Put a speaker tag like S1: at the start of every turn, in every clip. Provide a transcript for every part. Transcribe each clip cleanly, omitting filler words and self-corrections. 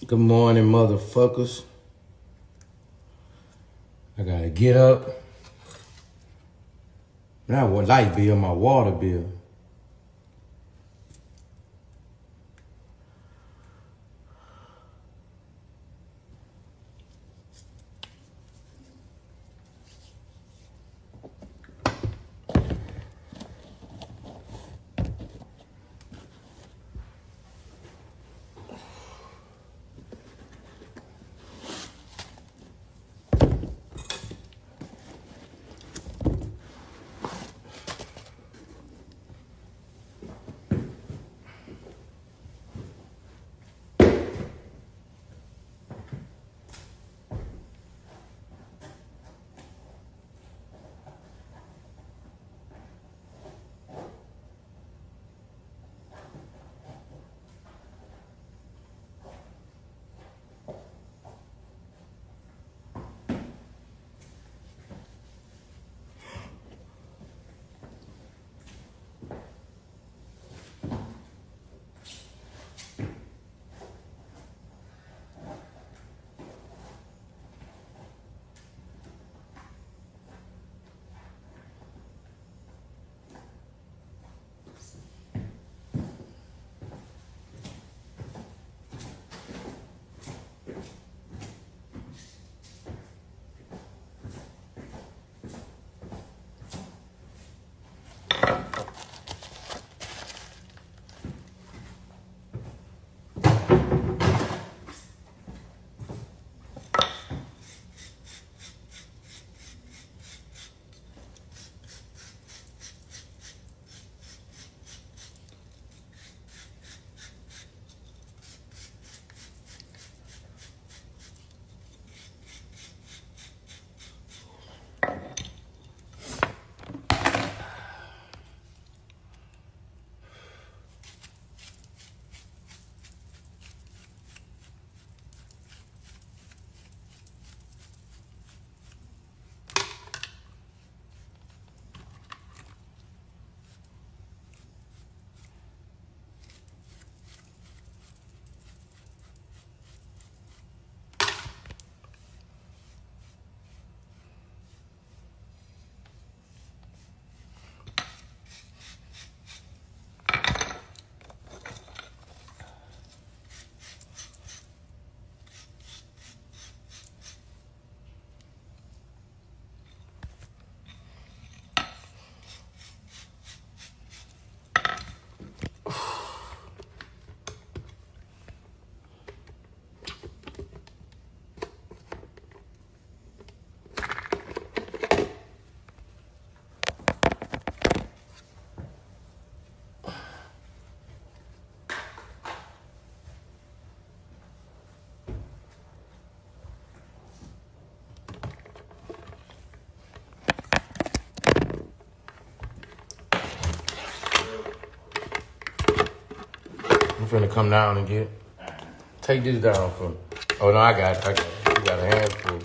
S1: Good morning, motherfuckers. I gotta get up. Not what light bill, my water bill. I'm finna come down and get. Take this down for me. Oh no, I got it. You got a handful.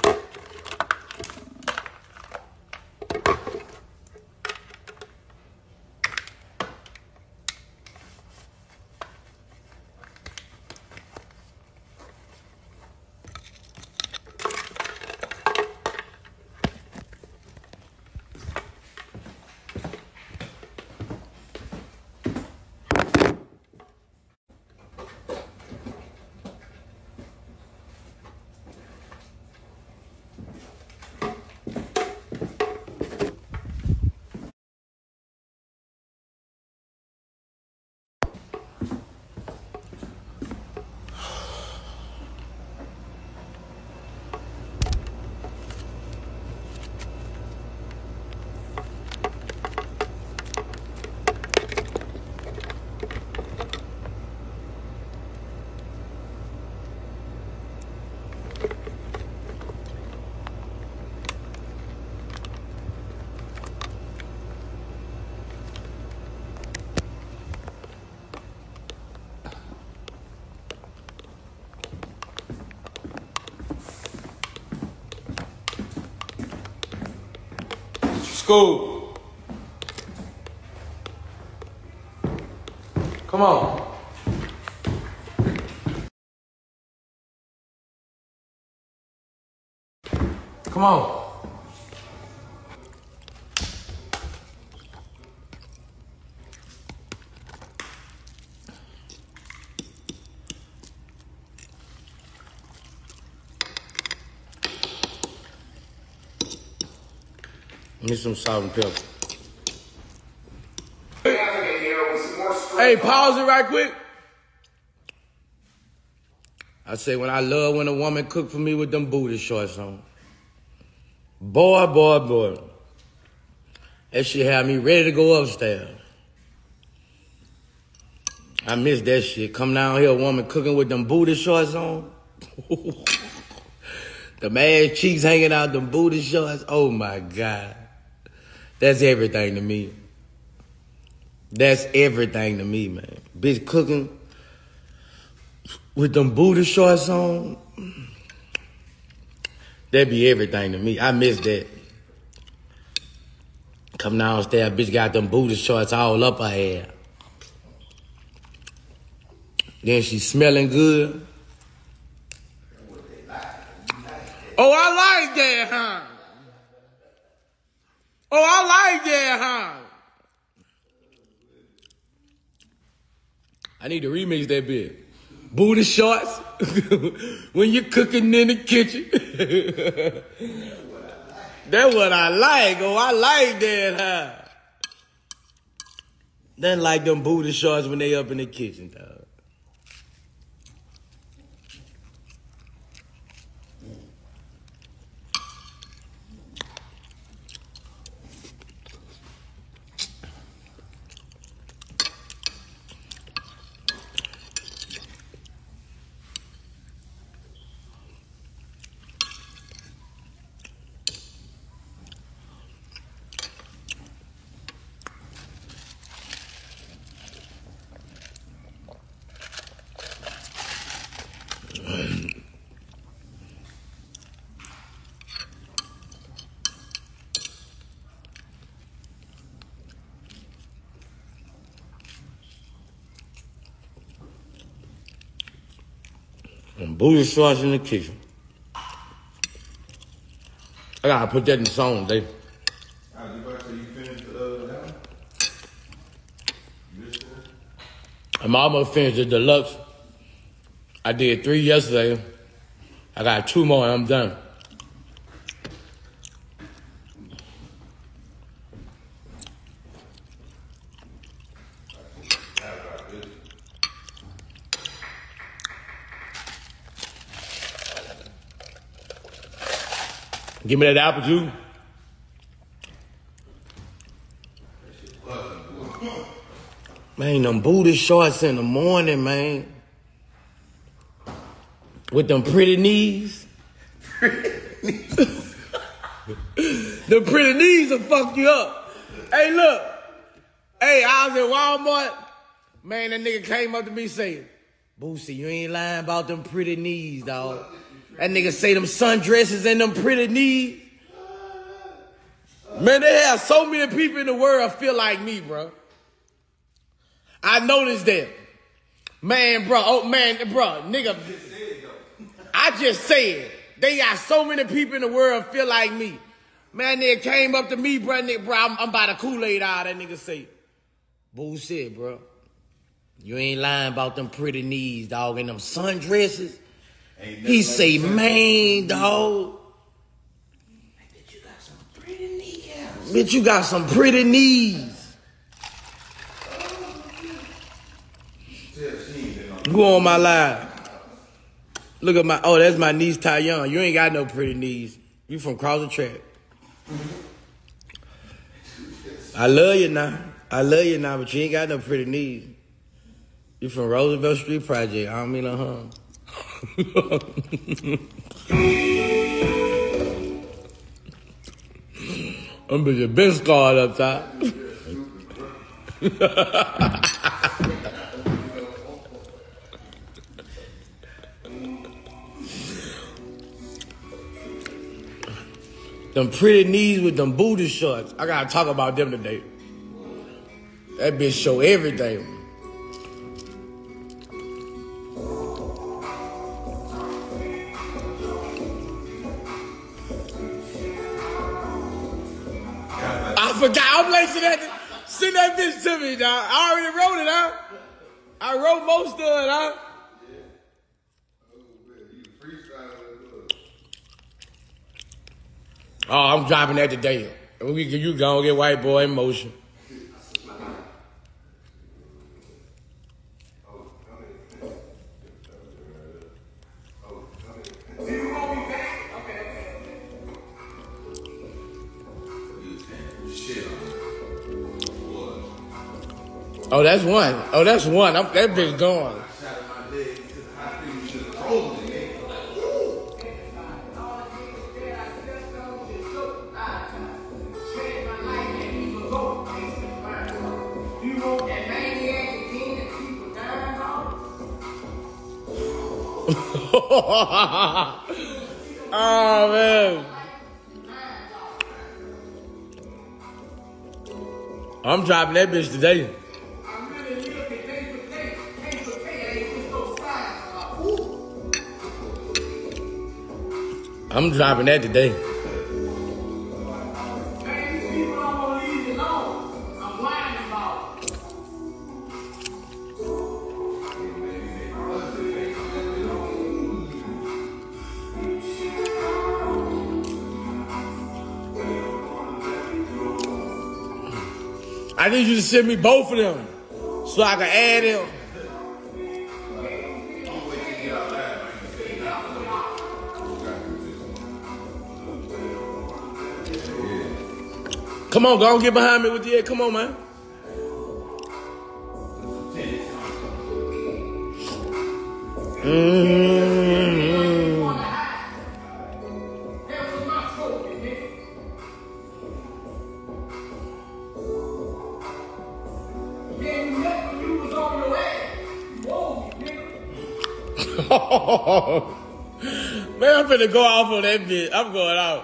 S1: School. Come on. Come on. Need some salt and pepper. Hey, pause it right quick. I say when I love when a woman cook for me with them booty shorts on. Boy, boy, boy. That shit had me ready to go upstairs. I miss that shit. Come down here, a woman cooking with them booty shorts on. The ass cheeks hanging out, them booty shorts. Oh my God. That's everything to me. That's everything to me, man. Bitch cooking with them booty shorts on. That be everything to me. I miss that. Come downstairs, bitch got them booty shorts all up her hair. Then she smelling good. Oh, I like that, huh? Oh, I like that, huh? I need to remix that bit. Booty shorts when you're cooking in the kitchen. That's what I like. Oh, I like that, huh? Then like them booty shorts when they up in the kitchen, dog. And booty shorts in the kitchen. I gotta put that in the song, Dave. I'm almost finished the deluxe. I did 3 yesterday. I got 2 more and I'm done. Give me that apple juice. Man, them booty shorts in the morning, man. With them pretty knees. The pretty knees will fuck you up. Hey, look. Hey, I was at Walmart. Man, that nigga came up to me saying, Boosie, you ain't lying about them pretty knees, dog. That nigga say them sundresses and them pretty knees. Man, they have so many people in the world feel like me, bro. I noticed that. Man, bro. Oh, man, bro. Nigga. I just said. They got so many people in the world feel like me. Man, nigga came up to me, bro. Nigga, bro, I'm about to Kool-Aid out. That nigga say, bullshit, bro. You ain't lying about them pretty knees, dog, and them sundresses. He say, man, dog. Bitch, you got some pretty knees. Bitch, you got some pretty knees. Go on my live. Look at my, oh, that's my niece, Tyon. You ain't got no pretty knees. You from across the track. I love you now. I love you now, but you ain't got no pretty knees. You from Roosevelt Street Project. I don't mean no harm. I'm bitch been scarred up top. Them pretty knees with them booty shorts. I gotta talk about them today. That bitch show everything. forgot. I'm like, send that bitch to me, dog. I already wrote it, huh? I wrote most of it, huh? Oh, I'm dropping that today. You gonna get white boy in motion. Oh, that's one. Oh, that's one. That bitch going. Oh, man. I'm dropping that bitch today. I'm dropping that today. I need you to send me both of them so I can add them. Come on, go and get behind me with the head. Come on, man. Man, I'm finna go off on that bitch. I'm going out.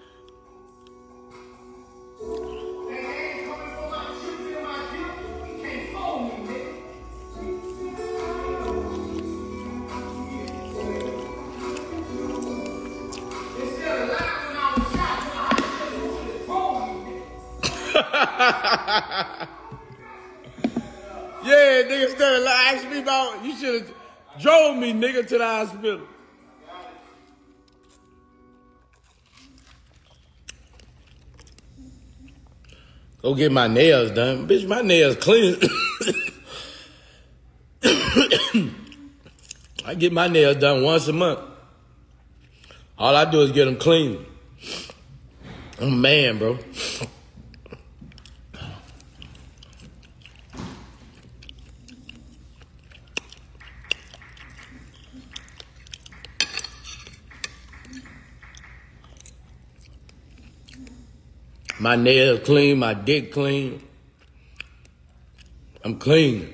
S1: Yeah, nigga, instead of asking me about, you should have drove me, nigga, to the hospital. Go get my nails done. Bitch, my nails clean. I get my nails done once a month. All I do is get them clean. I'm a man, bro. My nails clean, my dick clean. I'm clean.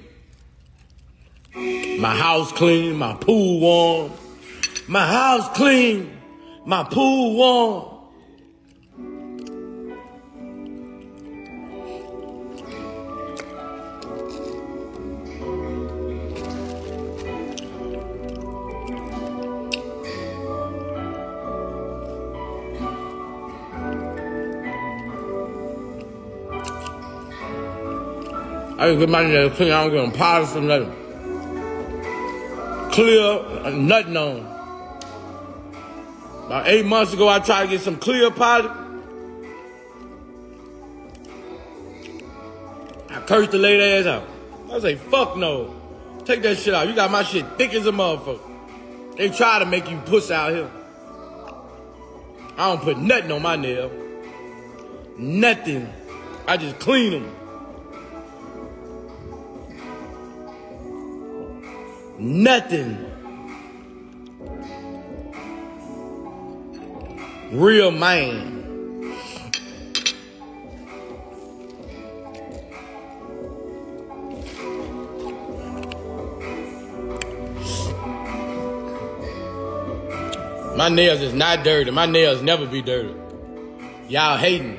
S1: My house clean, my pool warm. My house clean, my pool warm. I didn't get my nails clean. I don't get them polished or nothing. Clear, nothing on. About 8 months ago, I tried to get some clear polish. I cursed the lady ass out. I was like, fuck no. Take that shit out. You got my shit thick as a motherfucker. They try to make you puss out here. I don't put nothing on my nail. Nothing. I just clean them. Nothing. Real man. My nails is not dirty. My nails never be dirty. Y'all hating.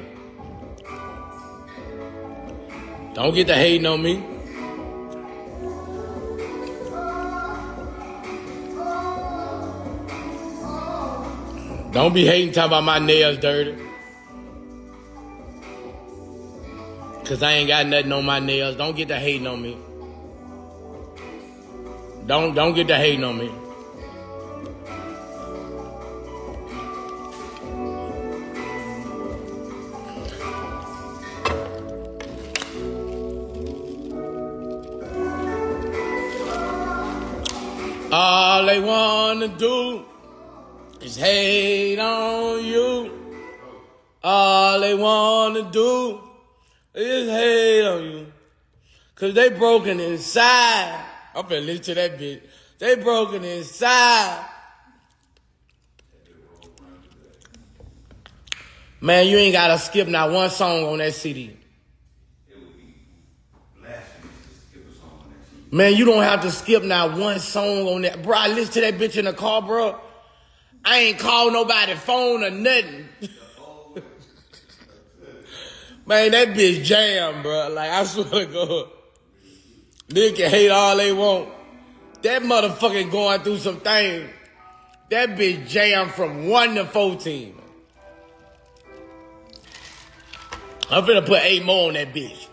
S1: Don't get to hating on me. Don't be hating talking about my nails dirty. Cause I ain't got nothing on my nails. Don't get the hating on me. Don't get the hating on me. All they wanna do is hate on you. All they wanna do is hate on you. Cause they broken inside. I'm finna listen to that bitch. They broken inside. Man, you ain't gotta skip not one song on that CD. Man, you don't have to skip not one song on that. Bro, I listen to that bitch in the car, bro. I ain't call nobody phone or nothing. Man, that bitch jam, bro. Like, I swear to God. They can hate all they want. That motherfucker going through some things. That bitch jam from 1 to 14. I'm finna put 8 more on that bitch.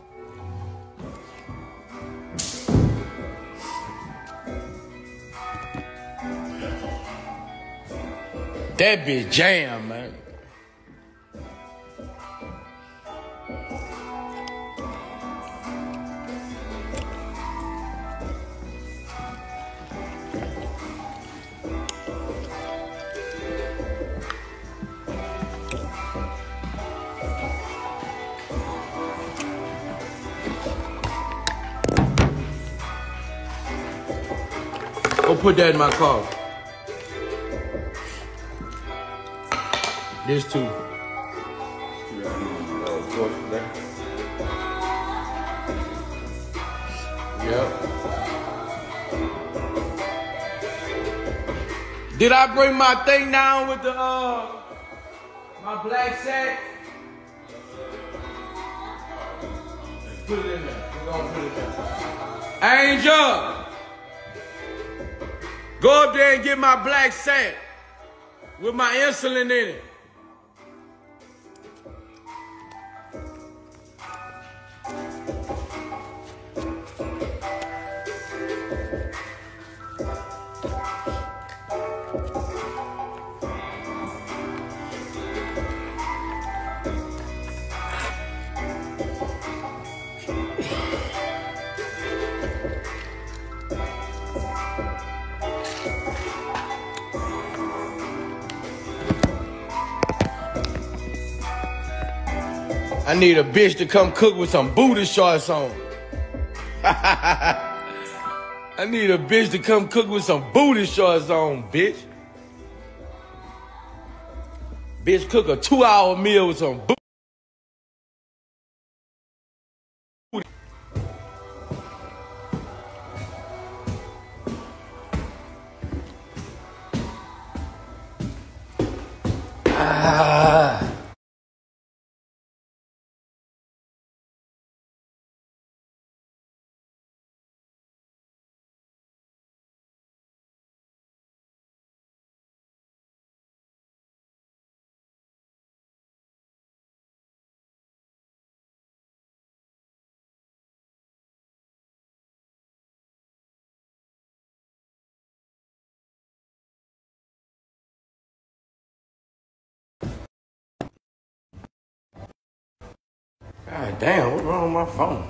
S1: That bitch jam, man. Go put that in my car. This too. Yep. Did I bring my thing down with the my black sack? Put it in there. We're gonna put it there. Angel! Go up there and get my black sack with my insulin in it. I need a bitch to come cook with some booty shorts on. I need a bitch to come cook with some booty shorts on, bitch. Bitch, cook a 2-hour meal with some booty. God damn, what's wrong with my phone?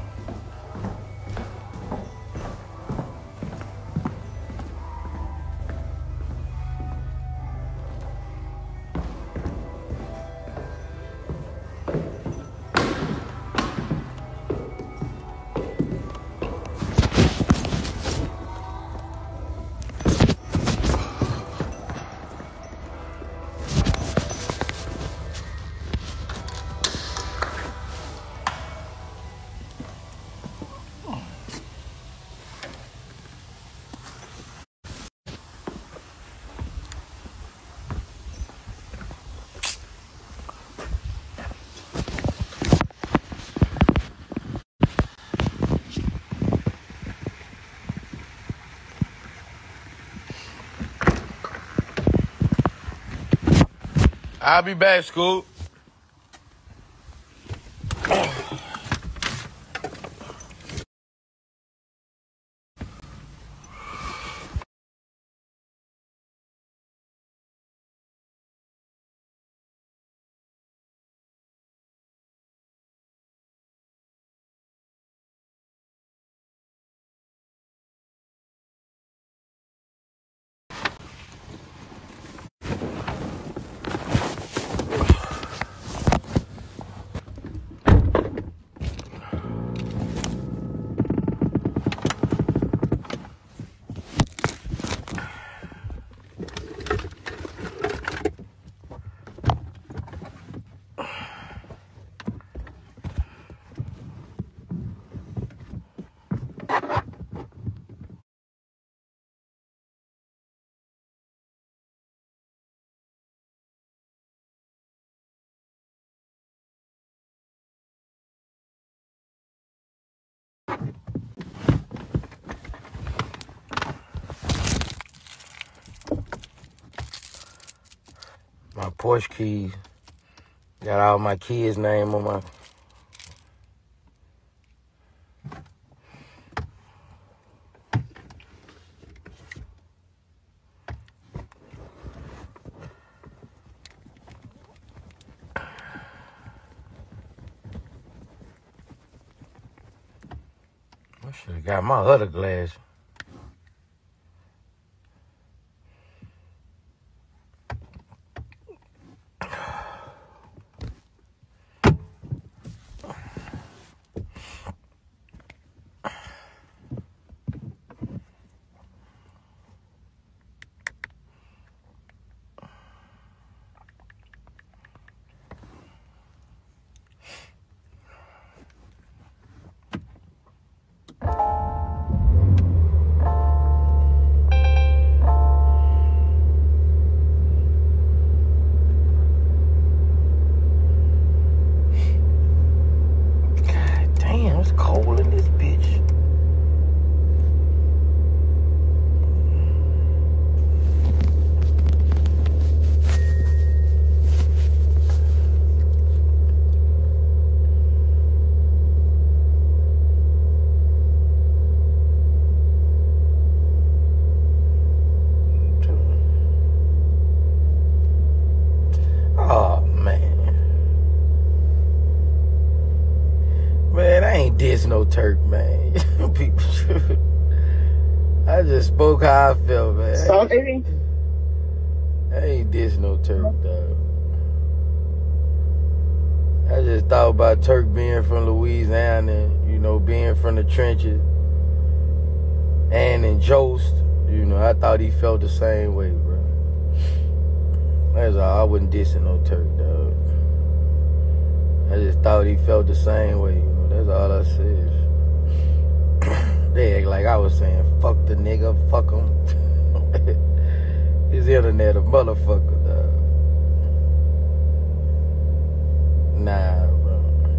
S1: I'll be back, Scoop. My Porsche keys. Got all my kids' name on my... I should have got my other glass. No Turk, man. People, I just spoke how I felt, man.
S2: Sorry.
S1: I ain't diss no Turk, dog. I just thought about Turk being from Louisiana, you know, being from the trenches, and in Jost, you know, I thought he felt the same way, bro. That's all. I wasn't dissing no Turk, dog. I just thought he felt the same way, you know. That's all I said. They act like I was saying, fuck the nigga, fuck him. This internet a motherfucker, dog. Nah, bro.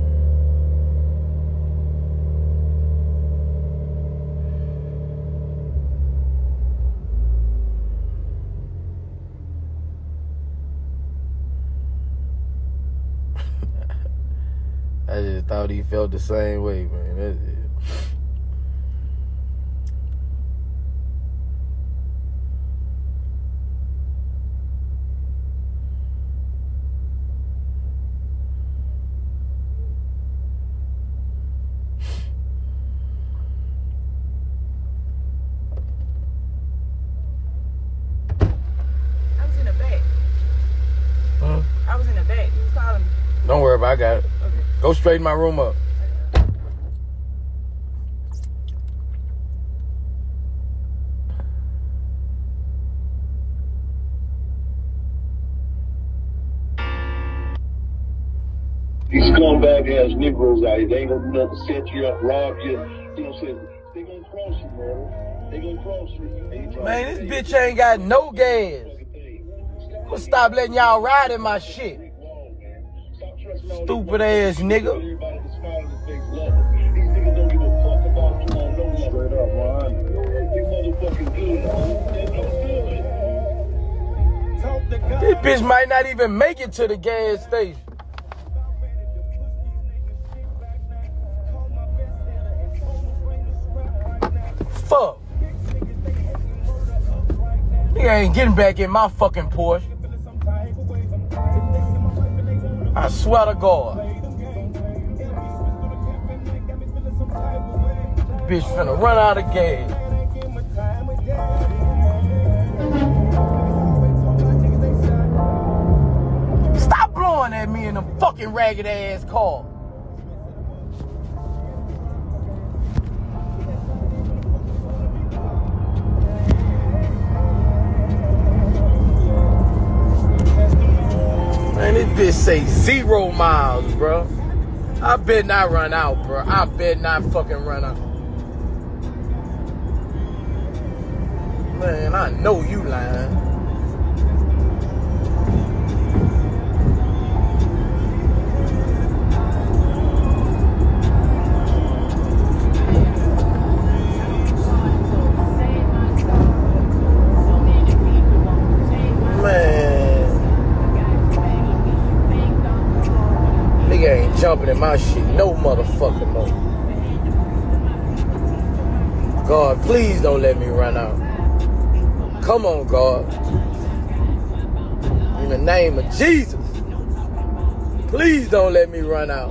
S1: I just thought he felt the same way, man. That's it.
S2: I was in the back.
S1: Huh?
S2: I was in the back. You was calling me.
S1: Don't worry about it. I got it.
S2: Okay.
S1: Go straighten my room up.
S3: These scumbag ass Negroes out here, they ain't gonna do nothing, set you up, rob you. You know what I'm saying? They gonna cross you, man. They gonna cross you.
S1: Man, this bitch ain't got no gas. I'm gonna stop letting y'all ride in my shit. Stupid ass nigga.
S3: Everybody can smile on his face, love him. These niggas don't give a fuck about you on no level. Straight up, man. They motherfucking good.
S1: This bitch might not even make it to the gas station. Fuck. Nigga ain't getting back in my fucking Porsche. I swear to God. Bitch finna run out of gas. Stop blowing at me in a fucking ragged ass car. Man, this bitch say 0 miles, bro. I bet not run out, bro. I bet not fucking run out. Man, I know you lying. opening my shit no motherfucking more. God, please don't let me run out. Come on, God. In the name of Jesus. Please don't let me run out.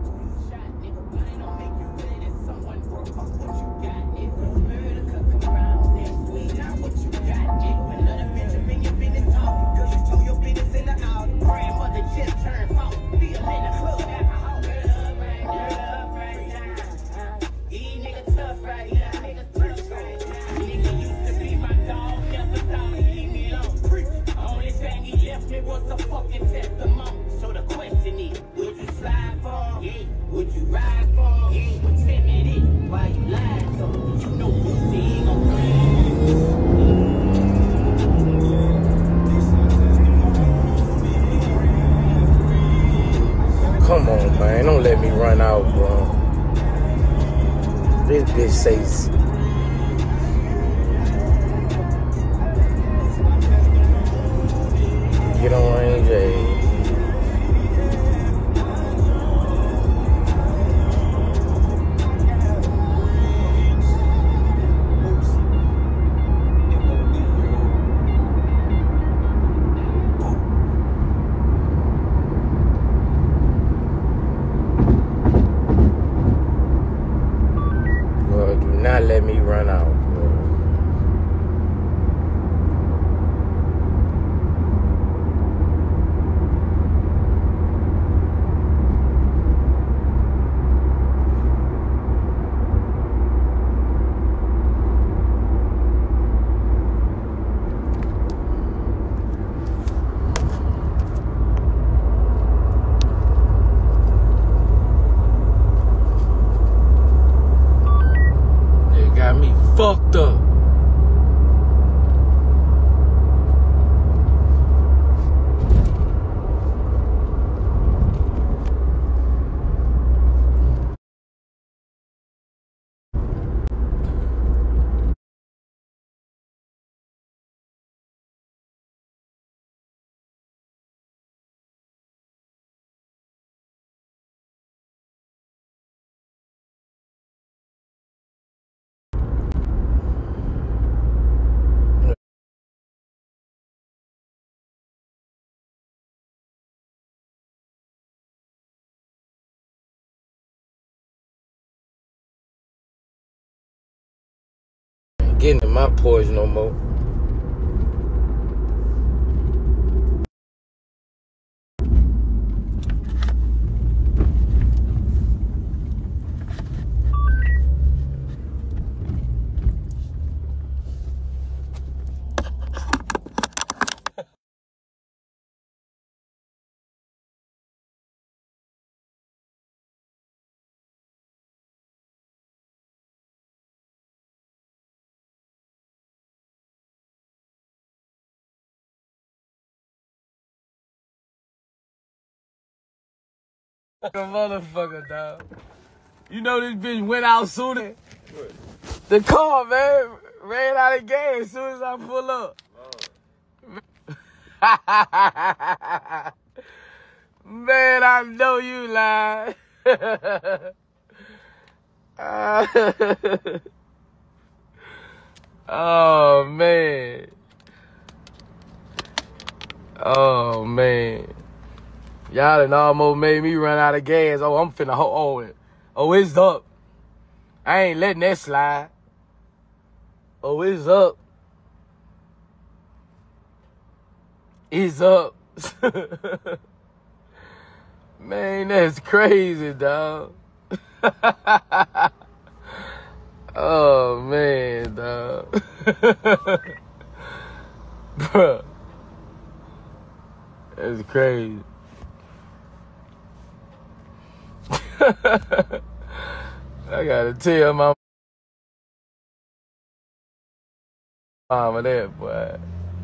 S1: Come on, man. Don't let me run out, bro. This bitch says... Get on range A. Not let me run out, bro. Fucked up. Getting in my porch no more. A motherfucker, dog. You know this bitch went out sooner. The car, man, ran out of gas as soon as I pull up. Man, I know you lied. Oh, man. Oh, man. Y'all done almost made me run out of gas. Oh, I'm finna, oh, it's up. I ain't letting that slide. Oh, it's up. It's up. Man, that's crazy, dog. Oh, man, dog. Bruh. That's crazy. I gotta tell my mama that, boy.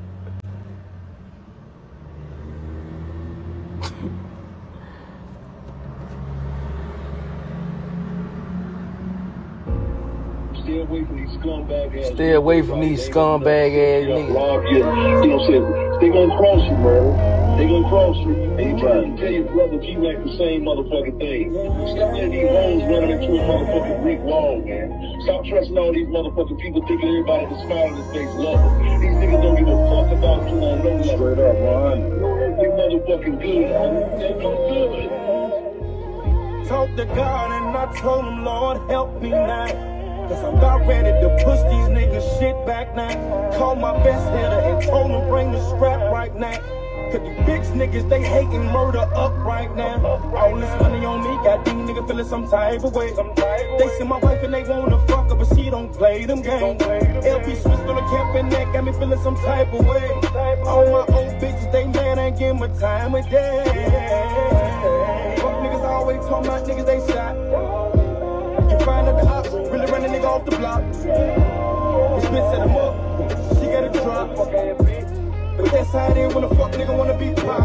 S3: Stay away from these scumbag ass.
S1: Stay away from these scumbag ass niggas.
S3: Rob you. You know what I'm saying? They gonna cross you, man. They gonna cross you. They trying to tell your brother G-Mac the same motherfucking thing. Stop letting these hoes running into a motherfucking brick wall, man. Stop trusting all these motherfucking people thinking everybody that smile on his face love them. These niggas don't give a fuck about you on no level. Straight up, man. They motherfucking good, man. They good.
S4: Talk to God and I told him, Lord, help me now. Cause I'm about ready to push these niggas shit back now. Call my best hitter and told him bring the scrap right now. Cause these bitch niggas, they hating murder up right now. All this money on me got these niggas feeling some type of way. They see my wife and they wanna fuck her, but she don't play them games. LP switched on the camp and that got me feeling some type of way. All my old bitches, they mad, ain't give my time of day. Fuck niggas always talking about niggas they shot. You find out the ops really run a nigga off the block. This bitch set him up, she got a drop. But that's how it is when a fuck nigga wanna be pop.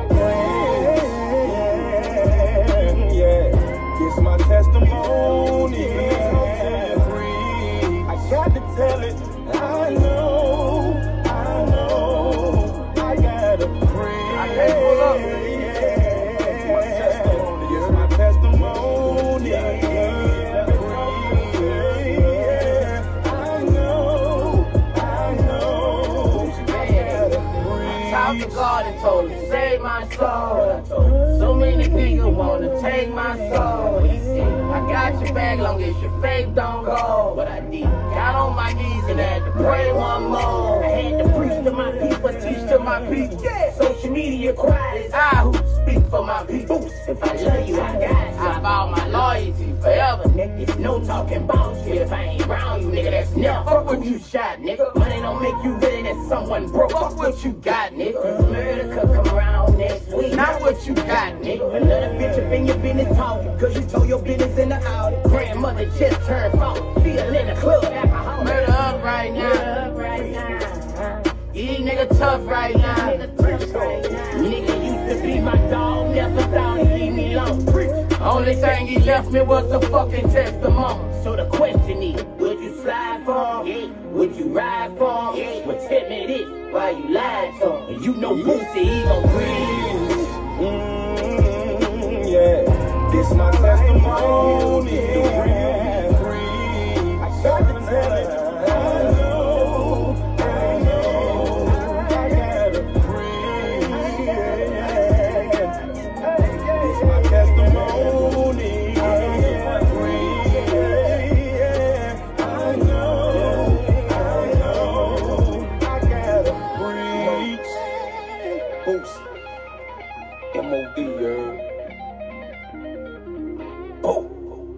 S4: Yeah, it's my testimony. I got to tell it. I know, I gotta pray. I can't pull up. It's my testimony.
S5: Talked to God and told him, save my soul. So many niggas wanna take my soul. He said, I got your back long as your faith don't go. But I did. Got on my knees and had to pray one more. I had to preach to my people, teach to my people. Social media quiet is I who speak for my people. If I love you, I got you. I vow my loyalty forever. It's no talking about you. If I ain't around you, nigga, that's never. Fuck what you shot, nigga. Money don't make you better than someone broke. Fuck what you got, nigga. Murder could come around next week. Not what you got, nigga. Another bitch up in your business talking. Cause you told your business in the out. Grandmother just turned 40. Feel in the club. Murder up right now. These nigga tough right now. Nigga used to be my dog. Never thought he'd leave me alone. Only thing he left me was a fucking testimony. So the question is, would you slide for him? Yeah. Would you ride for him? Yeah. Well, tell me this, why you lied to him? And you know Boosie, he gon' breathe.
S4: Yeah, this my testimony. I got to tell it. I gotta breathe. This my testimony. I gotta preach. Boost. M.O.D. Oh.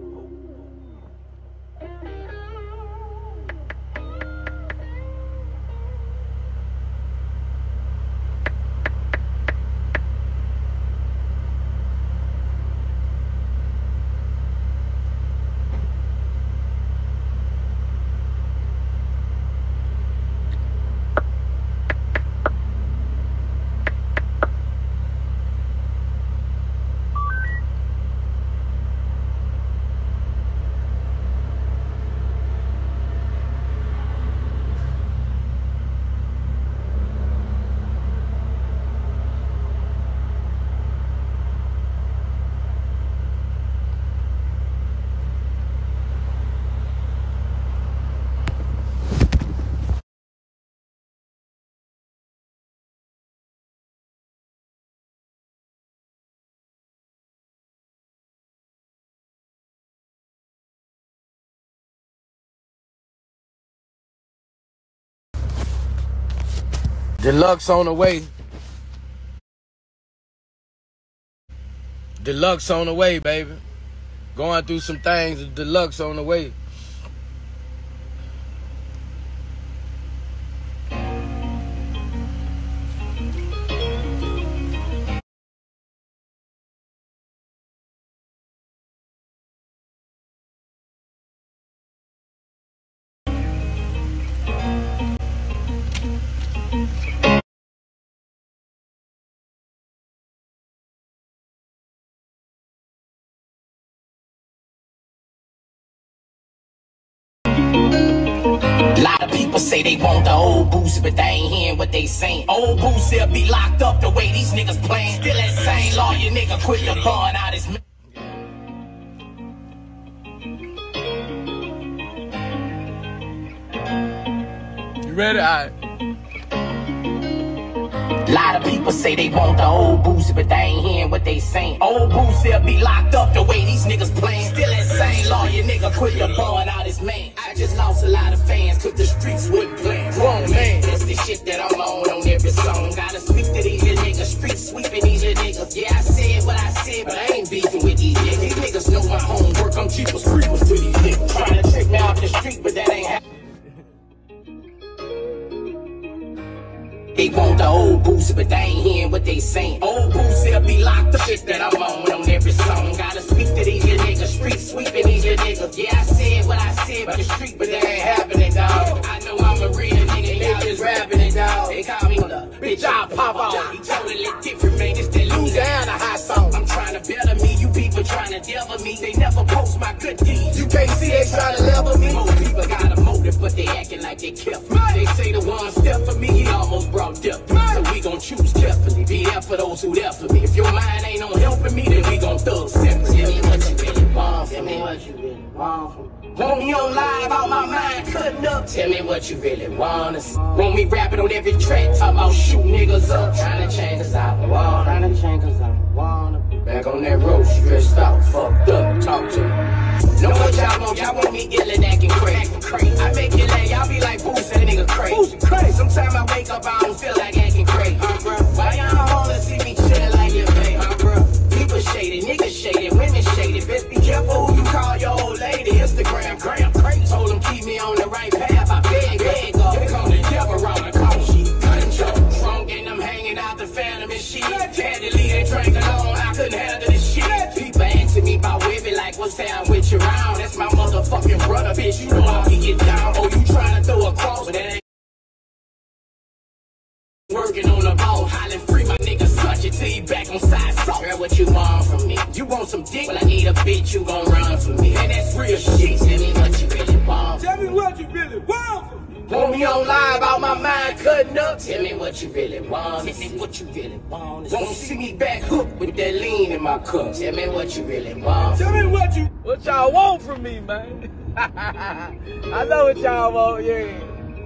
S1: Deluxe on the way. Deluxe on the way, baby. Going through some things. Deluxe on the way.
S5: say they want the old Boosie, but they ain't hearing what they saying. Old Boosie be locked up the way these niggas playing. Still that same lawyer nigga quit the bond out his man.
S1: You ready? All right.
S5: A lot of people say they want the old Boosie, but they ain't hearing what they saying. Old Boosie be locked up the way these niggas playing. Still that same lawyer nigga quit the bond out his man. I just lost a lot of fans cause the streets wouldn't play. Wrong man, that's the shit that I'm on every song. Gotta speak to these little niggas, street sweeping these little niggas. Yeah, I said what I said, but I ain't beefing with these niggas. These niggas know my homework, I'm cheap as creepers to these niggas. Trying to trick me off the street, but that ain't happening. They want the old Boosie, but they ain't hearing what they saying. Old Boosie be locked up, shit that I'm on every song. Gotta speak to these little niggas, street sweeping these little niggas. Yeah, I said what I said about the street, but that ain't happening, dawg. I know I'm a real nigga, y'all just rapping it, dawg. They call me the bitch, I'll pop off. He totally different, man, it's that Louisiana hot song. I'm trying to better me, you people trying to devil me. They never post my good deeds. You can't see they trying to level me. Most people got a motive, but they acting like they kept me. They say the one step for me, he almost brought death. So we gon' choose carefully, be there for those who there for me. If your mind ain't on helping me, then we gon' thug separate. Tell me what you really want from me. Tell me what you really want from me. Want me on live, out my mind cutting up. Tell me what you really wanna see. Want me rapping on every track, talk about shoot niggas up. Tryna change us out the wall, tryna change us out the wall. Back on that road, stressed out, fucked up, talk to me. Know what y'all want me ill and acting crazy. I make it lay, y'all be like, Boosie, that nigga crazy. Sometimes I wake up, I don't feel like acting crazy. Why y'all wanna see me chillin' like this, babe? People shady, niggas shady, women shady. Best be careful who you call your old lady. Instagram, crazy. Told them keep me on the right path, I beg up. They call the devil around the corner, she control. Drunk and I'm hanging out the phantom and shit. Had to leave that drink alone, I couldn't handle this shit. People asking me about Webby like, what's down with you round? That's my motherfucking brother, bitch, you know how we get down. Oh, you trying to throw a cross, but that ain't working on the ball, hollering free, my nigga, such it till you back on side salt. Girl, what you want from me? You want some dick? Well, I need a bitch, you gon' run for me. And that's real shit. Tell me what you really want.
S4: Tell me what you really want from me.
S5: Want me on live, out my mind cutting up. Tell me what you really want. Tell me what you really want. Won't see me back hooked with that lean in my cup. Tell me what you really want.
S4: Tell me what you...
S1: What y'all want from me, man? I know what y'all want, yeah.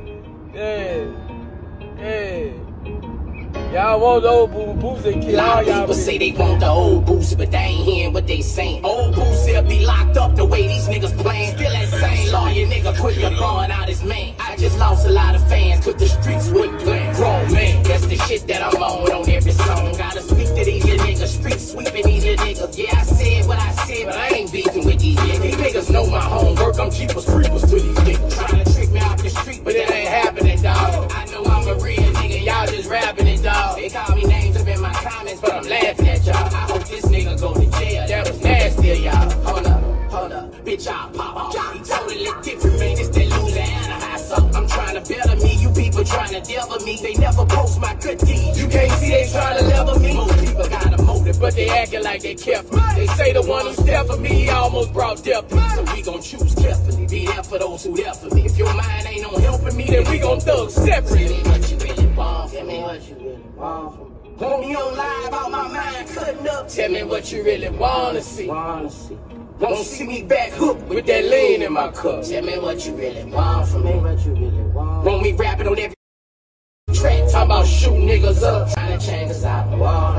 S1: Y'all want the old Boosie, kill all y'all.
S5: People say they want the old Boosie, but they ain't hearing what they saying. Old Boosie be locked up the way these niggas playing. Still that same lawyer nigga quit the bond out his man. I just lost a lot of fans cause the streets wouldn't play. Grown man, that's the shit that I'm on every song. Gotta speak to these little niggas, street sweeping these little niggas. Yeah, I said what I said, but I ain't beefing with these niggas. These niggas know my homework, I'm cheap as creepers to these niggas. Trying to trick me off the street, but it ain't happening, dawg. I know I'm a real nigga, y'all just rapping it, dawg. They call me names up in my comments, but I'm laughing at y'all. I hope this nigga go to jail, that was nasty, y'all. Hold up, bitch, I'll pop off. He totally different, man, it's that Louisiana hot sauce. I'm trying to better me, you people trying to devil me. They never post my good deeds. You can't see they trying to level me. Most people got a motive, but they acting like they careful. They say the one who stepped for me, he almost brought death to me. So we gon' choose carefully, be there for those who there for me. If your mind ain't on helping me, then we gon' thug separate. Tell me what you really want. Tell me what you really want from me. Want me on live, out my mind cutting up. Tell me what you really wanna see. Won't see me back hooked with that lean in my cup. Tell me what you really want from me. Want me rapping on every track, talking about shooting niggas up. Trying to change us out the wall,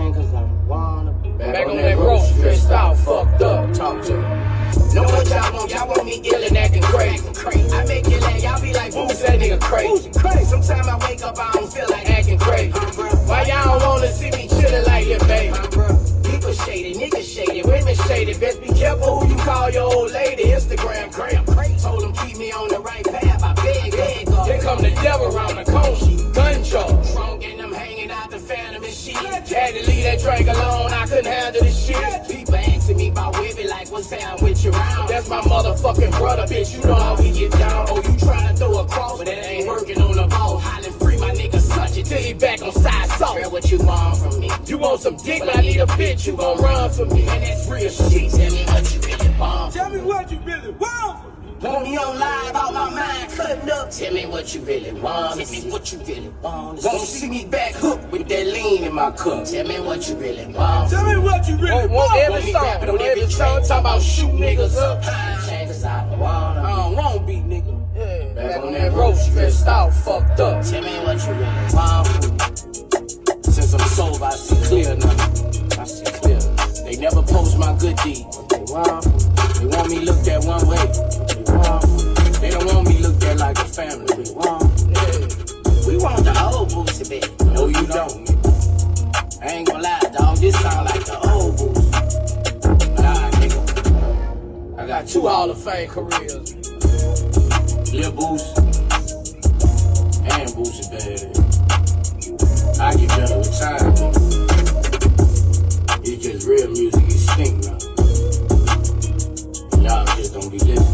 S5: Back on that road, stressed out, fucked up, talk to me. Know what y'all want me ill and acting crazy. I make it lay, y'all be like, Boosie, that nigga crazy. Sometimes I wake up, I don't feel like acting crazy. Why y'all don't wanna see me chillin' like this, baby? People shady, niggas shady, women shady. Best be careful who you call your old lady. Instagram, crazy. Told them keep me on the right path, I beg up. Here come the devil around the corner, she gunshot. Drunk and I'm hanging out the phantom and shit. Had to leave that drink alone, I couldn't handle this shit. People asking me about Webby like, what's down with you round? That's my motherfucking brother, bitch, you know how we get down. Oh, you trying to throw a cross, but it ain't working on the ball. Hollering free, my nigga, such it till you back on side salt. Girl, what you want from me? You want some dick, but I need a bitch, you gon' run for me. And that's real shit, tell me what you really want.
S4: Tell me what you really want from me.
S5: Want me on live, out my mind, cutting up. Tell me what you really want. Tell me what you really want. Won't see me back hooked with that lean in my cup. Tell me what you really want.
S4: Tell me what you really want.
S5: Every song, on every track, talk about shoot niggas up. Changes I don't wanna be, nigga. Yeah. Back on that road, stressed out, fucked up. Tell me what you really want. Since I'm sober, I see clear now. I see clear. They never post my good deeds. They want me looked at one way. They don't want me looked at like a family. We want the old Boosie, bitch. No, you don't. I ain't gonna lie, dog. This sound like the old Boosie. Nah, nigga. I got 2 Hall of Fame careers. Lil Boosie and Boosie Bad. I get better with time, nigga. It's just real music, it stink now. Y'all just don't be listening.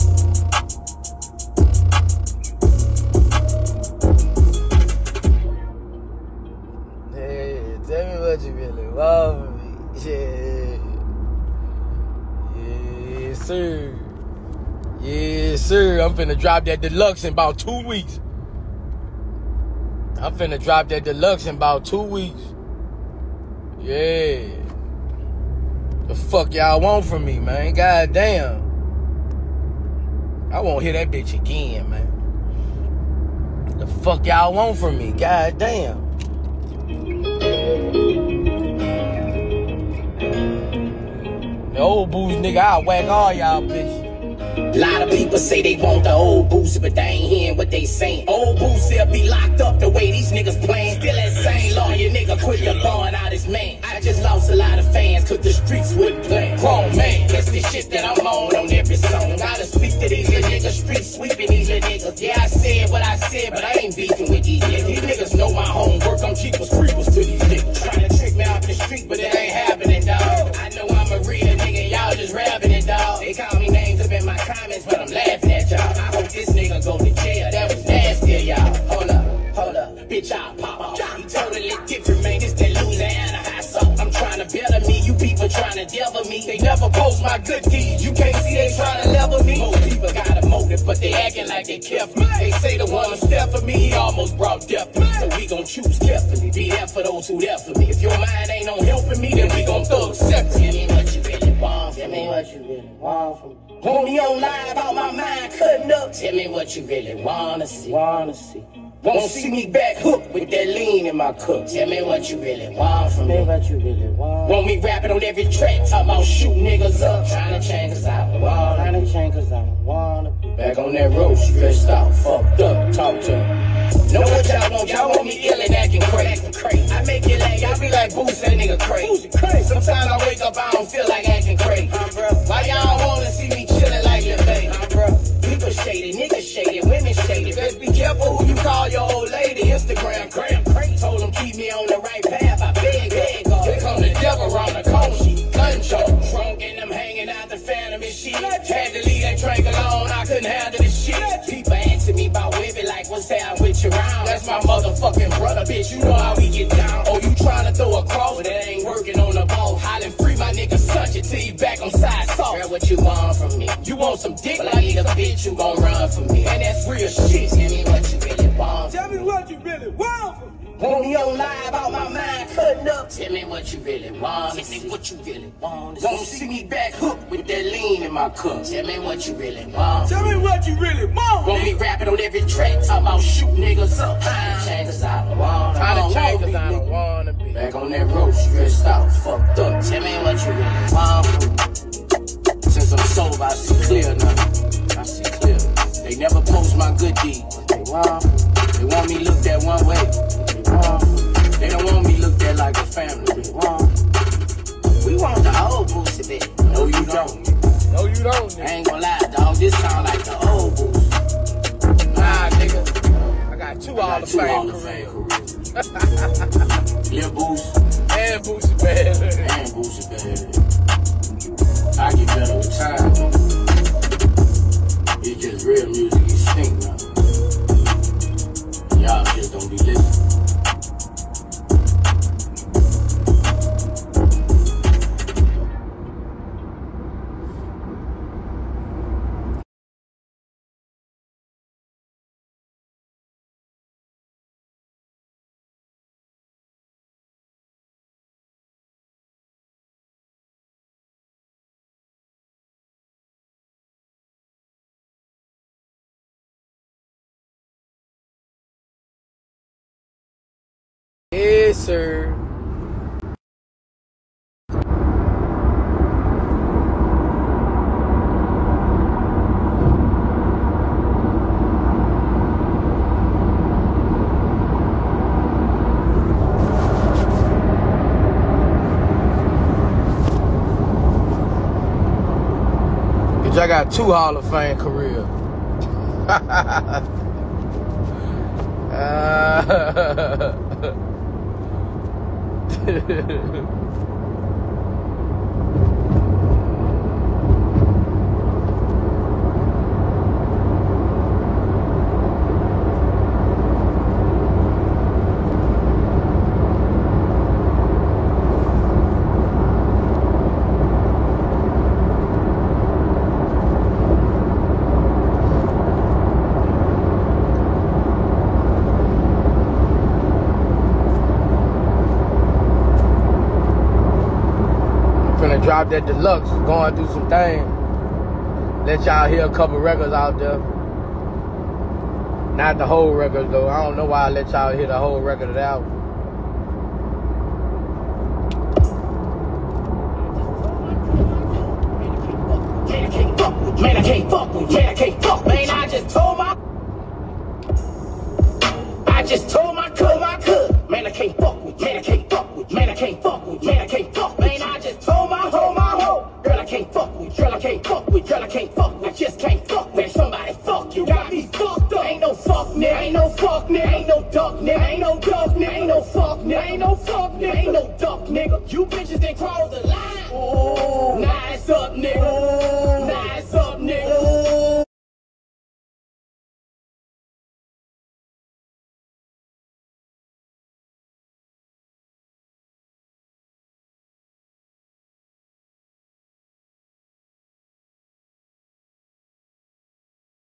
S1: Hey, tell me what you really want from me. Yeah. Yes, sir. Yes, sir. I'm finna drop that deluxe in about 2 weeks. I'm finna drop that deluxe in about 2 weeks. Yeah. The fuck y'all want from me, man? God damn. I won't hear that bitch again, man. The fuck y'all want from me? God damn. The old booze nigga, I'll whack all y'all bitches.
S5: A lot of people say they want the old Boosie, but they ain't hearing what they saying. Old Boosie'll be locked up the way these niggas playing. Still that same lawyer nigga quit the blowing out his man. I just lost a lot of fans cause the streets wouldn't play. Grown man, that's the shit that I'm on every song. Gotta speak to these little niggas, street sweeping these little niggas. Yeah, I said what I said, but I ain't beefing with these niggas. These niggas know my homework, I'm cheapers creepers to these niggas. Trying to trick me off the street, but it ain't happening, dog. I know I'm a real nigga, y'all just rapping it, dog. They call me names up in my comments, but I'm laughing at y'all. I hope this nigga go to jail. That was nasty, y'all. Hold up. Bitch, I'll pop off. He totally different, man. This that Louisiana hot sauce. I'm trying to better me. You people trying to devil me. They never post my good deeds. You can't see they trying to level me. Most people got a motive, but they acting like they care for me. They say the one step for me, he almost brought death to me. So we gon' choose carefully. Be there for those who there for me. If your mind ain't on helping me, then we gon' thug separately. Tell me what you really want. Tell me what you really want from me. Want me on live, out my mind, cutting up. Tell me what you really wanna see. Won't see me back hooked with that lean in my cup. Tell me what you really want from me. Want me rapping on every track, talk about shoot niggas up. Trying to change cause I don't wanna be. Back on that road, stressed out, fucked up, talk to me. Know what y'all want me ill and acting crazy. I make it like, y'all be like, Boost, that nigga crazy. Sometimes I wake up, I don't feel like acting crazy. Why y'all wanna see me chillin' like Lil Baby? People shady, niggas shady, women shady. Better be careful who you call your old lady. Instagram crazy. Told them keep me on the right path. I beg. Here come the devil around the corner. Gun show. Drunk and I'm hanging out the phantom and shit. Had to leave that drink alone. I couldn't handle the shit. People asking me about Webby like what's that with you around? That's my motherfucking brother, bitch. You know how we get down. Oh, you trying to throw a cross, but that ain't working on the ball. Hollin' free my nigga such it till you back on side salt. Girl, what you want from me? You want some dick? Well, I need a bitch who gon' run for me. And that's real shit. Tell me what you really want.
S4: Tell me what you really want from me.
S5: Want me on live, out my mind, cutting up. Tell me what you really want. Tell me what you really want. Won't see me back hooked with that lean in my cup. Tell me what you really want.
S4: Tell me what you really want.
S5: Want me rapping on every track, talk about shoot niggas up. Trying to change cause I don't wanna be. Back on that road, stressed out, fucked up. Tell me what you really want. Since I'm sober, I see clear now. I see clear. They never post my good deeds. They want me looked at one way. They don't want me looked at like a family. We want the old Boosie, bitch. No, you don't.
S1: No, you don't,
S5: I ain't gonna lie, dog. This sound like the old Boosie.
S1: Nah, nigga. I got 2 Hall of Fame careers.
S5: Lil Boosie
S1: And Boosie Bad.
S5: I get better with time. It's just real music, it stink now. Y'all just don't be listening.
S1: sir. I got 2 Hall of Fame careers. Drop that deluxe, going through some things. Let y'all hear a couple records out there. Not the whole record though. I don't know why I let y'all hear the whole record of the album. Man, I can't fuck with, man, I can't fuck with, man, I can't fuck, man, I just told my cook, man, I can't fuck with, man, I can't fuck with, man, I can't fuck with, man, I can't fuck, man, I just told my hoe, girl, I can't fuck with, girl, I can't fuck with, girl, I can't fuck with, I just can't fuck with, somebody fuck you, got me fucked up, ain't no fuck nigga, ain't no fuck nigga, ain't no duck nigga, ain't no duck nigga, ain't no fuck nigga, ain't no fuck nigga, ain't no duck nigga, you bitches that crawl the